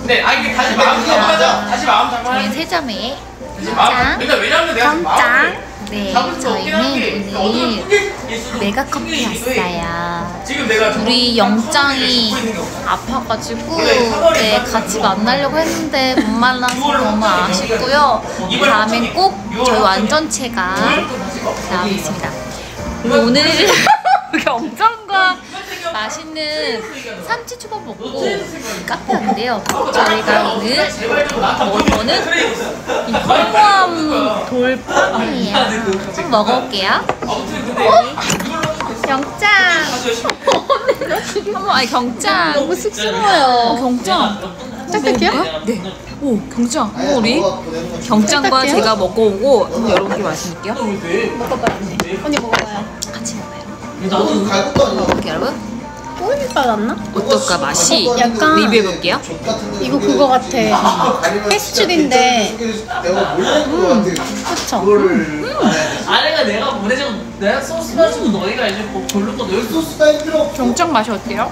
근데 이게 다시 마음 잡아자. 다시 마음 잡아. 저희는 세점에 장. 왜냐면 내가 장. 네, 잡을 수 없긴 저희는 오늘 메가 커피 왔어요. 지금 내가 우리 영장이 아파가지고 네, 같이 만나려고 했는데 못 만나서 너무 아쉽고요. 다음엔 꼭 저희 완전체가 나오겠습니다. 오늘 영장과 맛있는 삼치초밥 먹고 카페 왔는데요. 저희가 오늘 먹을 거는 이 허무함 돌빵이에요. 한번 먹어볼게요. 경짱! 한번 경짱! 너무 쑥스러워요. 경짱! 짝짝이요? 네. 오, 경짱. 우리 경짱과 제가 먹고 오고 여러분께 말씀드릴게요. 먹어봐요. 언니 먹어봐요. 같이 먹어요. 먹어볼게요 여러분. 꼬리가 났나? 어떨까 맛이? 약간 리뷰해볼게요. 이거 그거 같아. 페스츄리인데 그쵸? 아래가 내가 보내자고 내가 소스 마시고 너희가 이제 뭐 별로 또 너희 소스 경짱 맛이 어때요?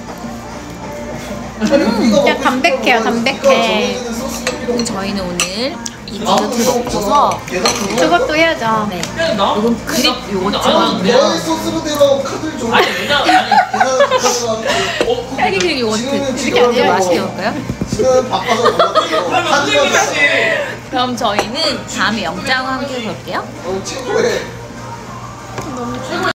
그냥 담백해요, 담백해. 저희는 오늘 이 디저트 먹고서 그것도 해야죠. 네. 그냥 나 요건 그립 요거 나는 찍어주고요. 내가 소스로 내가 카드를 줘. 아니 왜냐면 딸기 그릭 요거트 이렇게 안 해요? 맛있게 먹을까요? 지금 바빠서 몰랐어. 카드가 그럼 저희는 다음에 영장과 함께 볼게요. 친구의